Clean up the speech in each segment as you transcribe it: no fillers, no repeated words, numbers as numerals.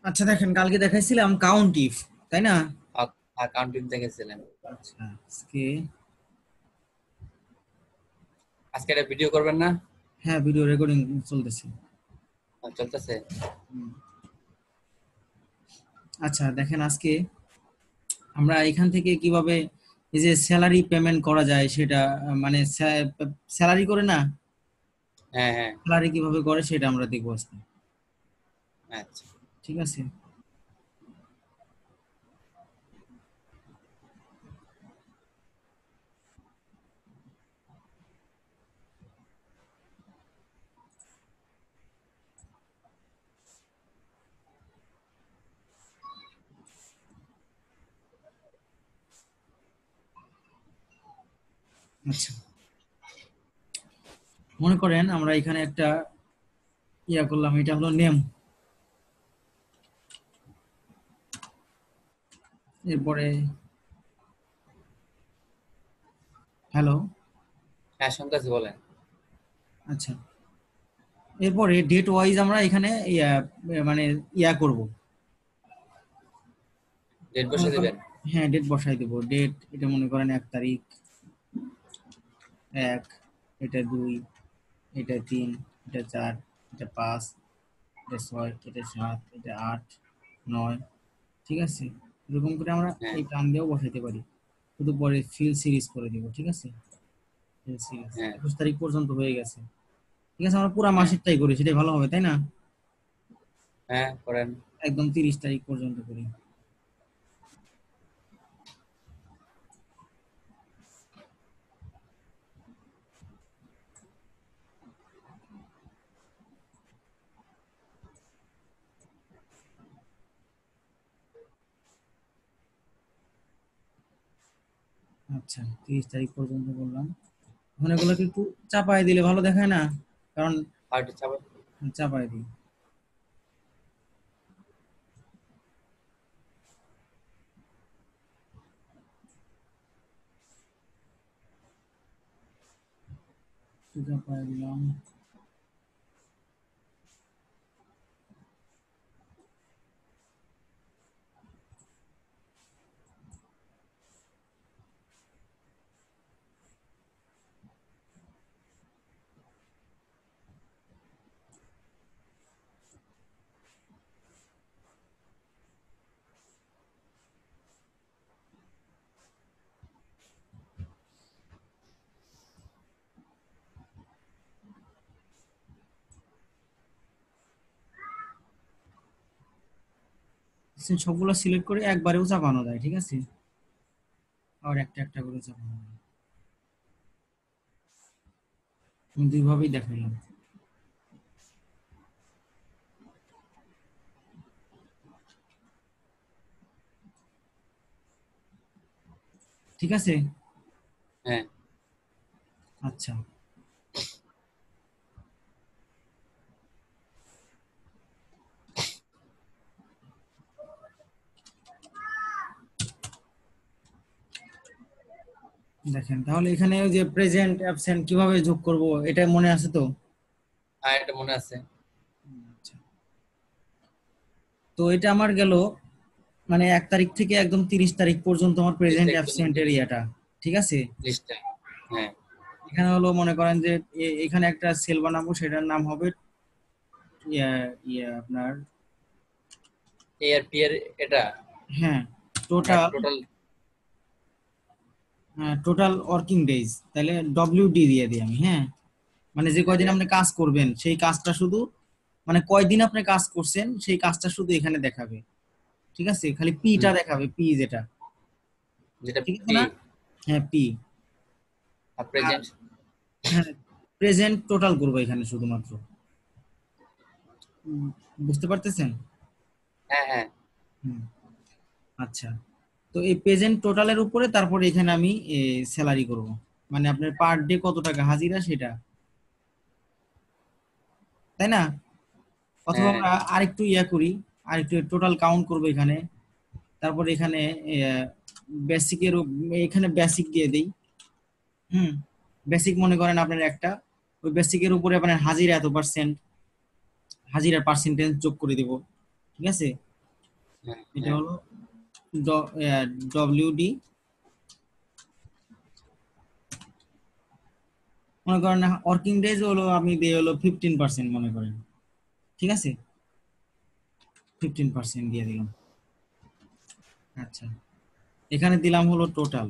আচ্ছা দেখেন, কালকে দেখাইছিলাম কাউন্ট ইফ, তাই না? অ্যাকাউন্টিং দেখেছিলেন? আচ্ছা, আজকে আজকে একটা ভিডিও করবেন না? হ্যাঁ, ভিডিও রেকর্ডিং চলতেছে। চলতেছে। হুম। আচ্ছা দেখেন, আজকে আমরা এখান থেকে কিভাবে এই যে স্যালারি পেমেন্ট করা যায় সেটা, মানে স্যালারি করে না, হ্যাঁ, হ্যাঁ। স্যালারি কিভাবে করে সেটা আমরা দেখবো আজকে। আচ্ছা, ঠিক আছে। আচ্ছা, মনে করেন আমরা এখানে একটা করলাম, এটা হলো নেম। এরপরে হ্যালো। হ্যাঁ, শুনতেছি, বলেন। আচ্ছা, এরপরে ডেট ওয়াইজ আমরা এখানে মানে করব। ডেট বসে মনে করেন, দিবেন। হ্যাঁ ডেট বসাই দেবো। ডেট এটা মনে করেন 1 তারিখ, 1, এটা 2, এটা 3, এটা 4, এটা 5, এটা 6, এটা 7, এটা 8, 9। ঠিক আছে, এরকম করে আমরা হ্যাঁ, এই টান দিয়েও বসাইতে পারি। শুধু পরে ফিল সিরিজ করে দিব। ঠিক আছে, ফিল সিরিজ হ্যাঁ, 21 তারিখ পর্যন্ত হয়ে গেছে। ঠিক আছে, আমরা পুরো হ্যাঁ, মাসেরটাই করি, সেটাই ভালো হবে, তাই না? হ্যাঁ, করেন। একদম 30 তারিখ পর্যন্ত করি। আচ্ছা, 30 তারিখ পর্যন্ত করলাম। এখন এগুলোকে একটু চাপায় দিলে ভালো দেখায় না? কারণ আর একটু চাপেন। চাপায় দিই। একটু চাপায় দিলাম। সবগুলো সিলেক্ট করে একবারেও চাপানো যায়। ঠিক আছে, আবার একটা একটা করে চাপানো যায়। আমি দুইভাবেই দেখাইলাম। ঠিক আছে। হ্যাঁ, আচ্ছা, দেখেন তাহলে এখানে ওই যে প্রেজেন্ট অ্যাবসেন্ট কিভাবে যোগ করব, এটা মনে আছে তো? হ্যাঁ, এটা মনে আছে। আচ্ছা, তো এটা আমার গেল, মানে 1 তারিখ থেকে একদম 30 তারিখ পর্যন্ত আমার প্রেজেন্ট অ্যাবসেন্ট এরিয়াটা। ঠিক আছে, লিস্টটা। হ্যাঁ, এখানে হলো মনে করেন যে এখানে একটা সেল বানাবো, সেটার নাম হবে ইয়া আপনার, এ আর পি এর এটা হ্যাঁ আমরা total, total. Total working days, তাহলে ডব্লিউডি দিয়ে দিই আমি। হ্যাঁ, মানে যে হ্যাঁ, কয়দিন দেন। আপনি কাজ করবেন সেই কাজটা শুধু, মানে কয়দিন আপনি কাজ করছেন সেই কাজটা শুধু এখানে দেখাবে। ঠিক আছে, খালি পিটা হুম, দেখাবে, পি যেটা। যেটা ঠিক আছে পি না? হ্যাঁ, পি। আর আর প্রেজেন্ট। হ্যাঁ, প্রেজেন্ট টোটাল করবো এখানে শুধুমাত্র। উম, বুঝতে পারতেছেন? হ্যাঁ, হ্যাঁ, হুম। আচ্ছা, তো এই প্রেজেন্ট টোটালের উপরে তারপরে এখানে আমি স্যালারি করব, মানে আপনার পার ডে কত টাকা হাজিরা সেটা, তাই না? অথবা হ্যাঁ, আমরা আরেকটু করি, আরেকটু টোটাল কাউন্ট করব এখানে। তারপর এখানে বেসিকের, এখানে বেসিক দিয়ে দিই। হুম, বেসিক মনে করেন আপনার একটা, ওই বেসিকের উপরে আপনার হাজিরা এত পার্সেন্ট, হাজিরার পার্সেন্টেজ যোগ করে দেব। ঠিক আছে, হ্যাঁ এটা হ্যাঁ হলো ডব্লিউডি, মনে করেন ওয়ার্কিং ডেজ হলো আমি দিই হলো 15% মনে করেন, ঠিক আছে, 15% দিয়ে দিলাম। আচ্ছা, এখানে দিলাম হলো টোটাল,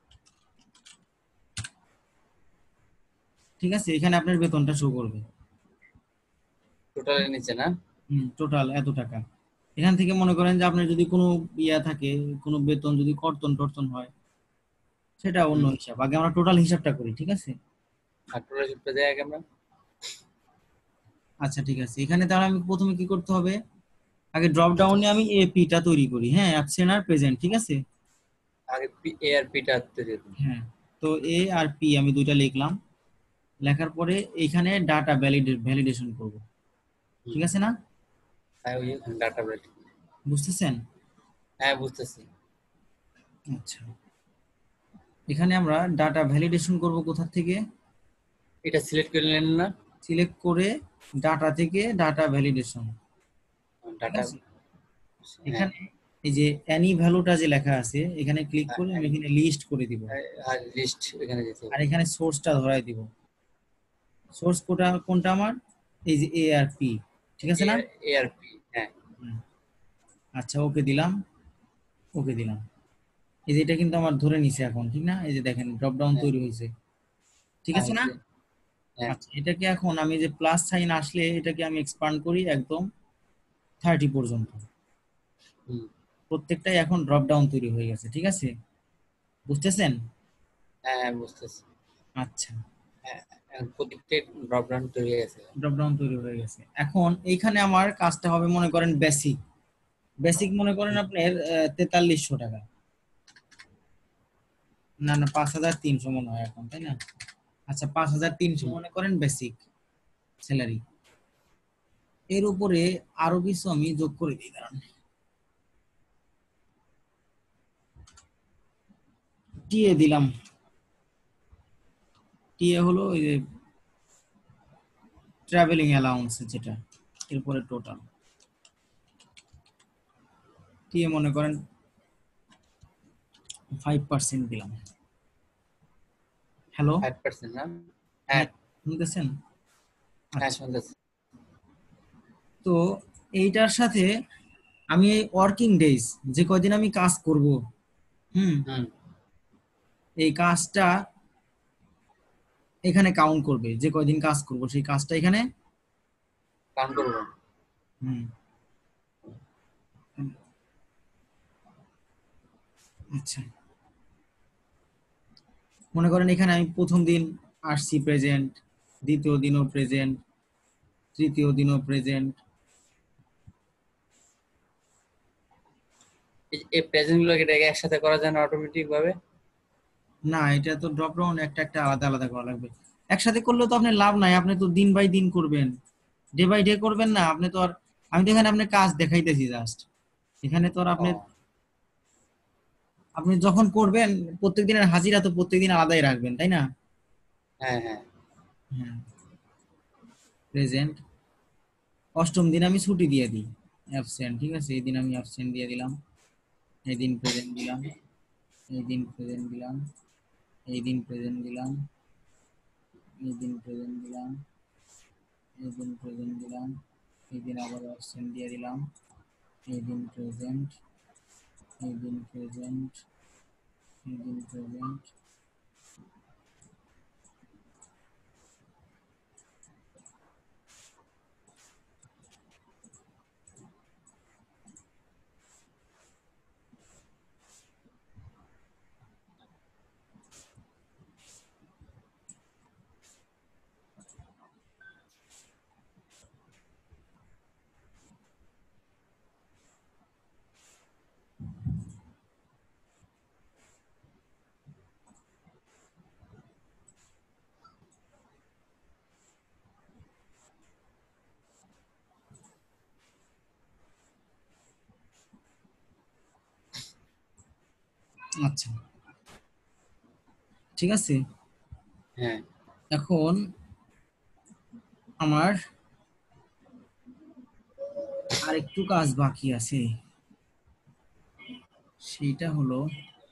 ঠিক আছে, এখানে আপনার বেতনটা শো করবে। টোটালের নিচে না? টোটাল এত টাকা। এখান থেকে মনে করেন যে আপনার যদি কোনো ইয়া থাকে, কোনো বেতন যদি কর্তন টর্তন হয়, সেটা অন্য হুম। হিসাব, আগে আমরা টোটাল হিসাবটা করি, ঠিক আছে। আর টোটাল শিফটে যাই আগে আমরা। আচ্ছা ঠিক আছে, এখানে তাহলে আমি প্রথমে কি করতে হবে, আগে ড্রপ ডাউনে আমি এপিটা তৈরি করি, হ্যাঁ, অ্যাবসেন্ট আর প্রেজেন্ট, ঠিক আছে। আগে এ আর পিটা তৈরি করুন। হ্যাঁ, তো এ আর পি আমি দুইটা লিখলাম, লেখার পরে এখানে ডাটা ভ্যালিডেশন করব, হুম। ঠিক আছে না, হ্যাঁ ওই ডাটা বেস। বুঝতেছেন। হ্যাঁ বুঝতেছি। আচ্ছা, এখানে আমরা ডাটা ভ্যালিডেশন করব কোথা থেকে, এটা সিলেক্ট করে নিলেন না? সিলেক্ট করে ডাটা থেকে ডাটা ভ্যালিডেশন, ঠিক ডাটা। আছে। হ্যাঁ। এখানে এই যে অ্যানি ভ্যালুটা যে লেখা আছে, এখানে ক্লিক করে আমি এখানে লিস্ট করে দিব, আর লিস্ট এখানে দিতে আর হবে। এখানে সোর্সটা ধরাই দিব। সোর্স কোডটা কোনটা আমার, এই যে এ আর পি, ঠিক আছে এ না। এ আর পি। হ্যাঁ হুম, আচ্ছা ওকে দিলাম, ওকে দিলাম। এই যে এটা কিন্তু আমার ধরে নিছে এখন, ঠিক না, এই যে দেখেন ড্রপ ডাউন হ্যাঁ তৈরি হয়েছে, ঠিক হ্যাঁ আছে না। হয়েছে। হ্যাঁ। আচ্ছা, এটাকে এখন আমি যে প্লাস সাইন আসলে এটাকে আমি এক্সপান্ড করি একদম 30 পর্যন্ত, হুম। প্রত্যেকটাই এখন ড্রপ ডাউন তৈরি হয়ে গেছে, ঠিক আছে, বুঝতেছেন। হ্যাঁ হ্যাঁ বুঝতেছি। আচ্ছা, হ্যাঁ এখন প্রত্যেকটা ড্রপ ডাউন তৈরি হয়ে গেছে। ড্রপ ডাউন তৈরি হয়ে গেছে, এখন এইখানে আমার কাজটা হবে মনে করেন বেসিক, বেসিক মনে করেন হুম। আপনার 4300 টাকা, না না 5300 মনে হয় এখন, তাই না। আচ্ছা 5300 হুম। মনে করেন বেসিক স্যালারি, এর উপরে আরো কিছু আমি যোগ করে দিই, দাঁড়ান, টিএ দিলাম, টিএ হলো ওই যে ট্রাভেলিং অ্যালাউন্স যেটা, এরপরে টোটাল টিএ মনে করেন 5% দিলাম। হ্যালো, 5% না? হ্যাঁ হ্যাঁ শুনতেছেন। হ্যাঁ আচ্ছা, শুনতেছি। তো এইটার সাথে আমি এই ওয়ার্কিং ডেজ, যে কয়দিন আমি কাজ করব, হুম, হুম। এই কাজটা এখানে কাউন্ট করবে, যে কয়দিন কাজ করব সেই কাজটা এখানে, কাউন্ট করবো। হুম, আচ্ছা, মনে করেন এখানে আমি প্রথম দিন আসছি প্রেজেন্ট, দ্বিতীয় দিনও প্রেজেন্ট, তৃতীয় দিনও প্রেজেন্ট। এই প্রেজেন্ট গুলো এটাকে একসাথে করা যায় না অটোমেটিক ভাবে? না, এটা তো ড্রপ ডাউন একটা একটা আলাদা আলাদা করা লাগবে, একসাথে করলে তো আপনি লাভ নাই, আপনি তো দিন বাই দিন করবেন, ডে বাই ডে করবেন না, আপনি তো আর, আমি তো এখানে আপনার কাজ দেখাইতেছি জাস্ট, এখানে তো আর ও। আপনি, আপনি যখন করবেন প্রত্যেকদিনের হাজিরা তো প্রত্যেকদিন আলাদাই রাখবেন, তাই না। হ্যাঁ হ্যাঁ। হ্যাঁ, প্রেজেন্ট, অষ্টম দিন আমি ছুটি দিয়ে দিই, অ্যাবসেন্ট, ঠিক আছে, এই দিন আমি অ্যাবসেন্ট দিয়ে দিলাম, এই দিন প্রেজেন্ট দিলাম, এই দিন প্রেজেন্ট দিলাম, এই দিন প্রেজেন্ট দিলাম, এই দিন প্রেজেন্ট দিলাম, এই দিন প্রেজেন্ট দিলাম, এই দিন আবার অপশন দিয়ে দিলাম, এই দিন প্রেজেন্ট, এই দিন প্রেজেন্ট, এই দিন প্রেজেন্ট। আচ্ছা, ঠিক আছে, হ্যাঁ। এখন আমার আরেকটু কাজ বাকি আছে, সেইটা হলো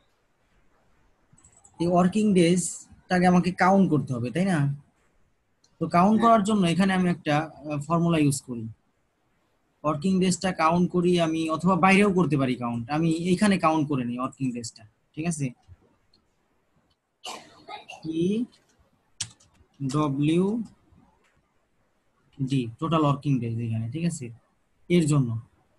এই ওয়ার্কিং ডেজটাকে আমাকে কাউন্ট করতে হবে, তাই না? তো কাউন্ট হ্যাঁ করার জন্য এখানে আমি একটা ফর্মুলা ইউজ করি। ওয়ার্কিং ডেজটা কাউন্ট করি আমি, অথবা বাইরেও করতে পারি কাউন্ট। আমি এইখানে কাউন্ট করে নিই ওয়ার্কিং ডেজটা, ঠিক আছে? E W D, total working days এখানে, ঠিক আছে, এর জন্য।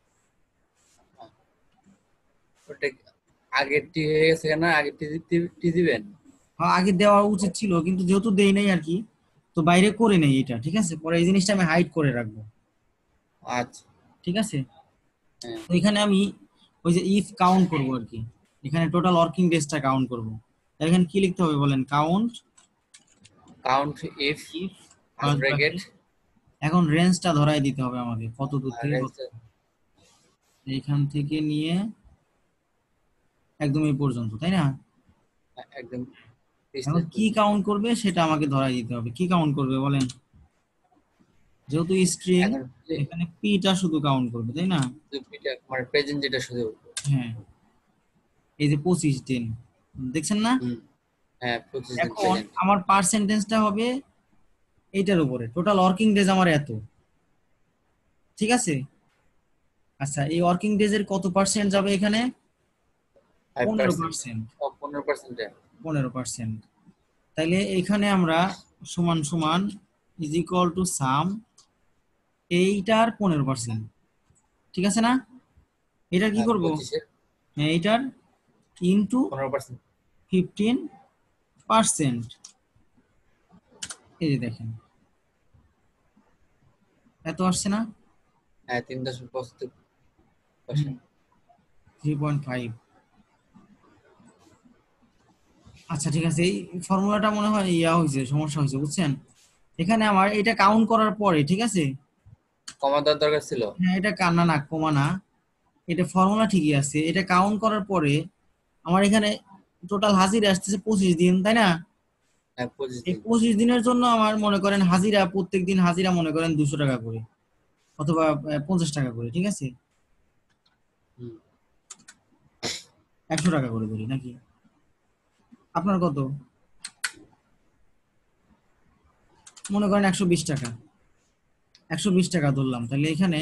ওটা আগের টি হয়ে গেছে না, আগের টি দিবেন। হ্যাঁ, আগে দেওয়া উচিত ছিল, কিন্তু যেহেতু দেই নাই আর কি, তো বাইরে করে নেই এটা, ঠিক আছে? পরে এই জিনিসটা আমি হাইড করে রাখবো, আচ্ছা। ঠিক আছে? হ্যাঁ তো এখানে আমি ওই যে ইফ কাউন্ট করবো আর কি, এখানে টোটাল ওয়ার্কিং ডেজটা কাউন্ট করবো। এখানে কি লিখতে হবে বলেন? Count count if if first bracket এখন রেঞ্জটা ধরাই দিতে হবে আমাকে, কত দূর আর থেকে কত, এইখান থেকে নিয়ে একদম এই পর্যন্ত, তাই না? একদম এখন পিছনের কি পর্যন্ত। কাউন্ট করবে সেটা আমাকে ধরাই দিতে হবে। কি কাউন্ট করবে বলেন? যেহেতু স্ট্রিং, এখন এখানে পিটা শুধু কাউন্ট করবে, তাই না? দুপিটা মানে প্রেজেন্ট যেটা শুধু। হ্যাঁ, এই যে 25 দিন, দেখছেন না? হুম। হ্যাঁ 25 দিন এখন প্রেজেন্ট। আমার পার্সেন্টেজটা হবে এইটার উপরে, টোটাল ওয়ার্কিং ডেজ আমার এত, ঠিক আছে? আচ্ছা, এই ওয়ার্কিং ডেজ এর কত পার্সেন্ট যাবে এখানে? 5%। 15%। ও 15%। 15%। তাইলে এখানে আমরা সমান সমান ইজ ইকুয়াল টু সাম এইটার 15%, ঠিক আছে না? এটার কি হ্যাঁ করব? 25-এর হ্যাঁ, এইটার ইন্টু 15%। 15%। এই যে দেখেন, এত আসছে না? হ্যাঁ 3.75%। 3.5। আচ্ছা, ঠিক আছে, এই ফর্মুলাটা মনে হয় ইয়া হয়েছে, সমস্যা হয়েছে, বুঝছেন? এখানে আমার এটা কাউন্ট করার পরে, ঠিক আছে? কমা দেওয়ার দরকার ছিল। হ্যাঁ, এটা কান্না না কমা না, এটা ফর্মুলা ঠিকই আছে। এটা কাউন্ট করার পরে আমার এখানে টোটাল হাজিরা আসতেছে 25 দিন, তাই না? হ্যাঁ 25 এই দিন। 25 দিনের জন্য আমার মনে করেন হাজিরা, প্রত্যেক দিন হাজিরা মনে করেন 200 টাকা করে, অথবা 50 টাকা করে, ঠিক আছে? হুম। 100 টাকা করে ধরি নাকি? আপনার কত? মনে করেন 120 টাকা, 120 টাকা ধরলাম। তাহলে এখানে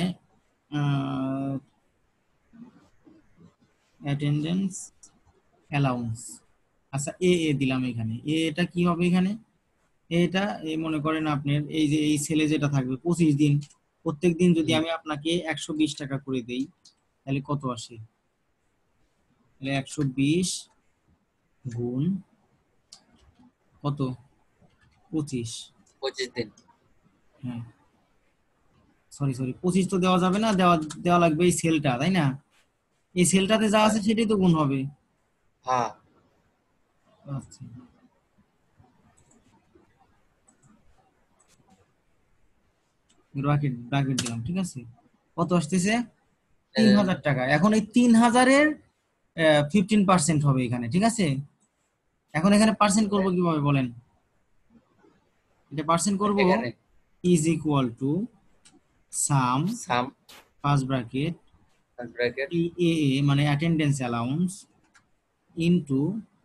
অ্যাটেন্ডেন্স অ্যালাউন্স, আচ্ছা এ এ দিলাম এখানে। এটা কি হবে এখানে? এটা এই মনে করেন আপনার এই যে এই সেলে যেটা থাকবে 25 দিন, প্রত্যেক দিন যদি হুম। আমি আপনাকে 120 টাকা করে দেই, তাহলে কত আসে? তাহলে 120 গুণ কত? 25। 25 দিন। হ্যাঁ, সরি সরি, 25 তো দেওয়া যাবে না, দেওয়া দেওয়া লাগবে এই সেলটা, তাই না? এই সেলটাতে যা আছে হ্যাঁ। সেটাই তো গুণ হবে। হ্যাঁ আচ্ছা, ব্র্যাকেট ব্র্যাকেট দিলাম, ঠিক আছে? কত আসতেছে? 3000 টাকা। এখন এই 3000-এর 15% হবে এখানে, ঠিক আছে? এখন এখানে পার্সেন্ট করব কিভাবে বলেন? এটা পার্সেন্ট করব এখানে is equal to sum sum first bracket bracket A A মানে attendance allowance into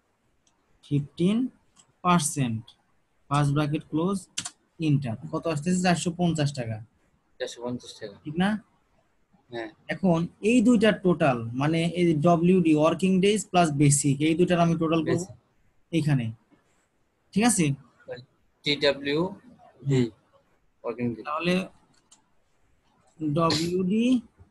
15% first bracket close enter. কত আসতেছে? 450 টাকা, 450 টাকা। ঠিক না? হ্যাঁ এখন এই দুইটার টোটাল, মানে এই WD working days plus basic, এই দুইটার আমি টোটাল করব বেশি। এইখানে, ঠিক আছে? টিডব্লিউ ডি হ্যাঁ, ওয়ার্কিং ডে। তাহলে ডব্লিউডি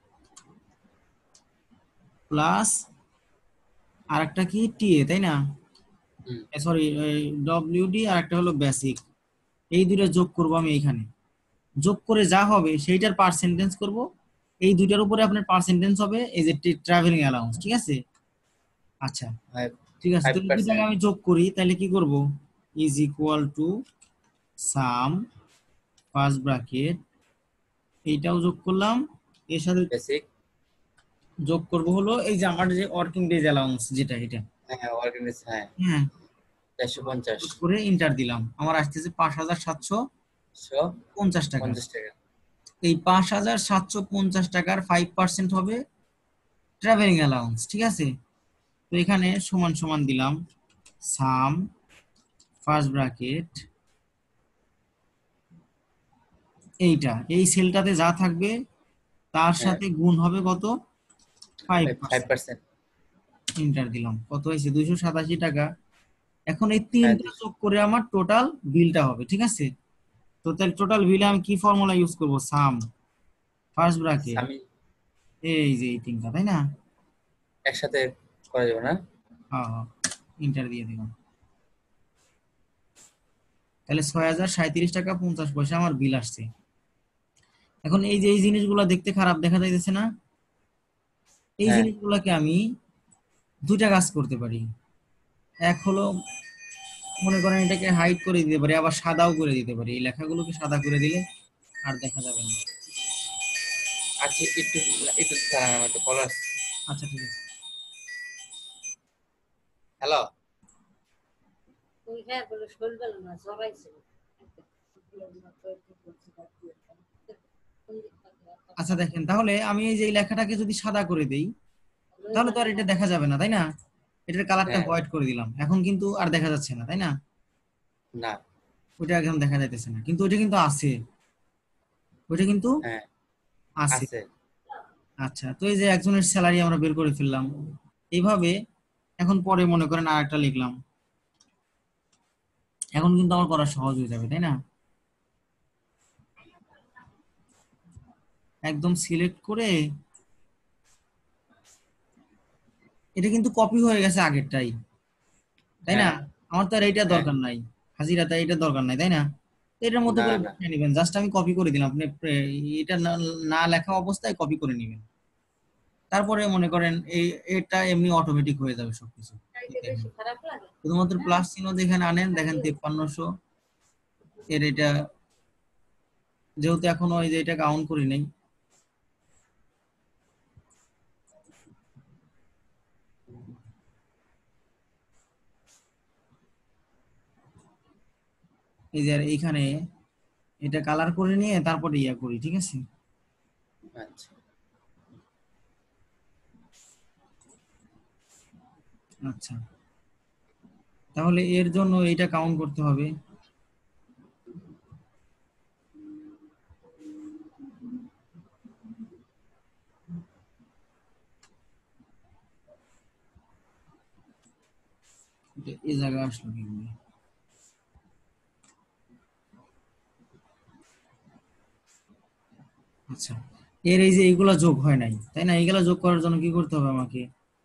প্লাস আর একটা কি টিএ, তাই না? হুম। সরি, ডব্লিউডি আর একটা হলো বেসিক, এই দুইটা যোগ করব আমি এইখানে। যোগ করে যা হবে সেইটার পার্সেন্টেজ করব। এই দুইটার উপরে আপনার পার্সেন্টেজ হবে এই যে ট্রাভেলিং অ্যালাউন্স, ঠিক আছে? আচ্ছা, ঠিক আছে, ফাইভ তো এই দুইটাকে 5%। আমি যোগ করি, তাহলে কি করব? Is equal to sum first bracket, এইটাও যোগ করলাম, এর সাথে বেসিক। যোগ করব হলো এই যে আমার যে ওয়ার্কিং ডেজ অ্যালাউন্স যেটা, এটা। হ্যাঁ ওয়ার্কিং ডে। হ্যাঁ হ্যাঁ, 450। যোগ করে ইন্টার দিলাম, আমার আসতেছে 5750 টাকা। 50 টাকা। এই 5750 টাকার 5% হবে ট্রাভেলিং অ্যালাউন্স, ঠিক আছে? তো এখানে সমান সমান দিলাম সাম ফার্স্ট ব্র্যাকেট, এইটা এই সেলটাতে যা থাকবে তার হ্যাঁ সাথে গুণ হবে কত, 5%। 5%। এন্টার দিলাম, কত হয়েছে 287 টাকা। এখন এই হ্যাঁ তিনটা যোগ করে আমার টোটাল বিলটা হবে, ঠিক আছে। তো তাহলে টোটাল বিলে আমি কি ফর্মুলা ইউজ করব, সাম ফার্স্ট ব্র্যাকেট, আমি এই যে এই তিনটা, তাই না। একসাথে করা যাবে না? হ্যাঁ হ্যাঁ, এন্টার দিয়ে দিলাম। তাহলে 6037.50 টাকা আমার বিল আসছে। এখন এই যে এই জিনিসগুলো দেখতে খারাপ দেখা যাইতেছে না, এই হ্যাঁ জিনিসগুলোকে আমি দুইটা কাজ করতে পারি। এক হলো মনে করেন এটাকে হাইড করে দিতে পারি, আবার সাদাও করে দিতে পারি, এই লেখাগুলোকে সাদা করে দিলে আর দেখা যাবে না। আচ্ছা, একটু একটু দাঁড়ান, আমার একটু কল আসছে। আচ্ছা ঠিক আছে। হ্যালো। আচ্ছা দেখেন, তাহলে আমি এই যে এই লেখাটাকে যদি সাদা করে দেই তাহলে তো আর এটা দেখা যাবে না, তাই না। এটার কালারটা হ্যাঁ। হোয়াইট করে দিলাম, এখন কিন্তু আর দেখা যাচ্ছে না, তাই না। না। ওইটা একদম দেখা যাইতেছে না, কিন্তু ওইটা কিন্তু আছে, ওইটা কিন্তু হ্যাঁ আছে। আছে। আচ্ছা, তো এই যে একজনের স্যালারি আমরা বের করে ফেললাম এইভাবে। এখন পরে মনে করেন আর একটা লিখলাম, এখন কিন্তু আমার করা সহজ হয়ে যাবে, তাই না। একদম সিলেক্ট করে, এটা কিন্তু কপি হয়ে গেছে আগেরটাই, তাই না। হ্যাঁ আমার তো আর এইটা হ্যাঁ। দরকার নাই, হাজিরা তাই এটা দরকার নাই, তাই না। তো এটার মধ্যে না করে না। বসিয়ে নেবেন, জাস্ট আমি কপি করে দিলাম, আপনি এটা না না লেখা অবস্থায় কপি করে নেবেন। তারপরে মনে করেন এটা এমনি অটোমেটিক হয়ে যাবে সবকিছু। এই দেখেন, শুধুমাত্র প্লাস চিহ্ন যেখানে আনেন দেখেন 5300 এর এটা, যেহেতু এখনো ওই যে এটা কাউন্ট করি নাই। এই যে আর এইখানে এটা কালার করে নিয়ে তারপরে ইয়া করি, ঠিক আছে। আচ্ছা। আচ্ছা, তাহলে এর জন্য এইটা কাউন্ট করতে হবে। এই জায়গায় আসলো কি করে? আচ্ছা, এর এই যে এইগুলা যোগ হয় নাই, তাই না। এইগুলা যোগ করার জন্য কি করতে হবে আমাকে,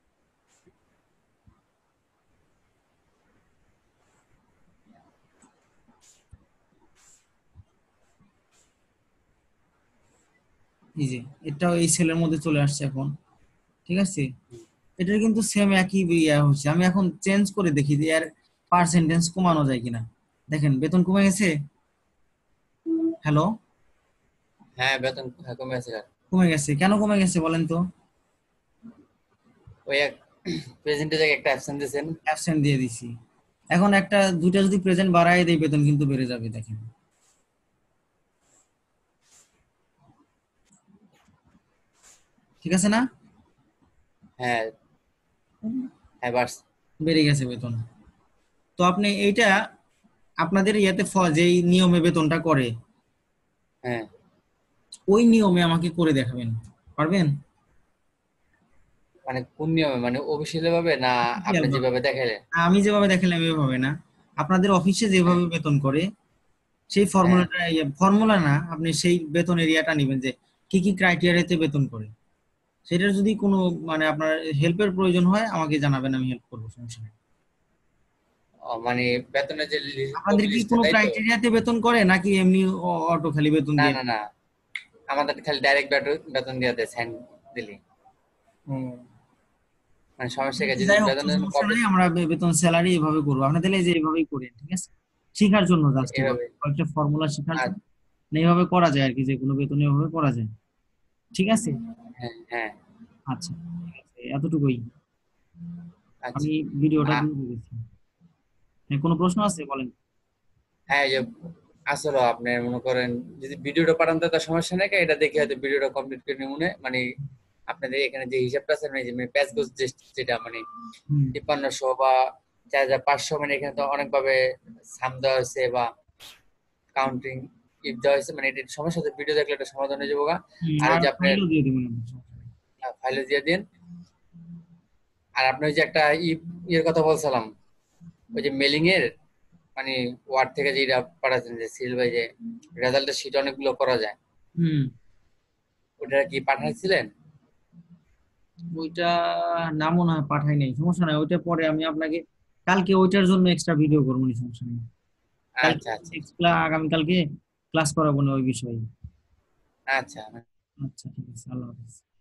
এই যে এটাও এই সেলের মধ্যে চলে আসছে এখন, ঠিক আছে। এটার কিন্তু সেম একই ইয়া হচ্ছে, আমি এখন চেঞ্জ করে দেখি যে এর পার্সেন্টেজ কমানো যায় কিনা। দেখেন বেতন কমে গেছে, হ্যালো, হ্যাঁ বেতন কমে আছে। কমে গেছে, কেন কমে গেছে বলেন তো। ওই এক প্রেজেন্টে জায়গায় একটা অ্যাবসেন্ট দিয়েছেন। অ্যাবসেন্ট দিয়ে দিছি, এখন একটা দুইটা যদি প্রেজেন্ট বাড়ায় দেই বেতন কিন্তু বেড়ে যাবে, দেখেন। ঠিক আছে না, হ্যাঁ হ্যাঁ বাস। বেড়ে গেছে বেতন। তো আপনি এইটা আপনাদের ইয়াতে যেই নিয়মে বেতনটা করে হ্যাঁ ওই নিয়মে আমাকে করে দেখাবেন, পারবেন। মানে কোন নিয়মে, মানে অফিসিয়ালি ভাবে না আপনি অফিসিয়াল ভাবে, যেভাবে দেখাইলেন? আমি যেভাবে দেখালাম এভাবে না, আপনাদের অফিসে হ্যাঁ যেভাবে বেতন করে সেই হ্যাঁ। ফর্মুলাটা, ফর্মুলা না, আপনি সেই বেতন এরিয়াটা নেবেন যে কি কি ক্রাইটেরিয়াতে বেতন করে। সেটার যদি কোনো মানে আপনার হেল্পের প্রয়োজন হয় আমাকে জানাবেন, আমি হেল্প করবো, সমস্যা নেই। মানে বেতনের যে আপনাদের কপি কি লিস্টটা, কোনো তাই তো? ক্রাইটেরিয়াতে বেতন করে নাকি এমনি অটো খালি বেতন না দিয়ে? না না, আমাদের খালি ডাইরেক্ট বেতন দিয়ে দেয় সাইন দিলি। ও, মানে সমস্যা কি, যদি যাই হোক, তো বেতনের সমস্যা কপি নাই, আমরা বেতন স্যালারি এভাবে করবো, আপনার তাহলে এই যে এইভাবেই করেন, ঠিক আছে। শেখার জন্য জাস্ট এভাবে এভাবে। কয়েকটা ফর্মুলা শেখার আর জন্য, মানে এইভাবে করা যায় আর কি, যে কোনো বেতন এভাবে করা যায়, ঠিক আছে। হ্যাঁ হ্যাঁ। আচ্ছা ঠিক আছে, এতটুকুই। আচ্ছা। আমি ভিডিওটা আ- দিয়ে দিয়েছি। হ্যাঁ, কোনো প্রশ্ন আছে বলেন। হ্যাঁ এই যে আসলে আপনি মনে করেন যদি ভিডিওটা পাঠান তো সমস্যা নেই, এটা দেখে হয়তো ভিডিওটা কমপ্লিট করে নিয়ে মনে মানে আপনাদের এখানে যে হিসাবটা আছে মানে যে প্যাচ গোছ যেটা মানে হুম 5300 বা 4500, মানে এখানে তো অনেকভাবে সাম দেওয়া হয়েছে বা কাউন্টিং ইফ দেওয়া হয়েছে, মানে এটার সমস্যা হচ্ছে ভিডিও দেখলে এটা সমাধান হয়ে যাবো গা। আর ওই আর যে আপনার ফাইলও দিয়ে দিবেন আপনি, সমস্যা নেই। ফাইলে দিয়ে দিন। আর আপনি ওই যে একটা ইয়ের কথা বলছিলাম, ওই যে মেলিং এর মানে ওয়ার্ড থেকে যেটা পাঠাচ্ছেন যে সিল বাই যে রেজাল্টের শিট অনেকগুলো করা যায়, হুম ওটা কি পাঠাইছিলেন? ওইটা না মনে হয় পাঠাই নাই, সমস্যা নাই, ওইটা পরে আমি আপনাকে কালকে ওইটার জন্য এক্সট্রা ভিডিও করবো নি, সমস্যা নেই। কালকে আচ্ছা আচ্ছা আগামীকালকে ক্লাস করাবো না ওই বিষয়ে। আচ্ছা। আচ্ছা ঠিক আছে, আল্লাহ হাফেজ।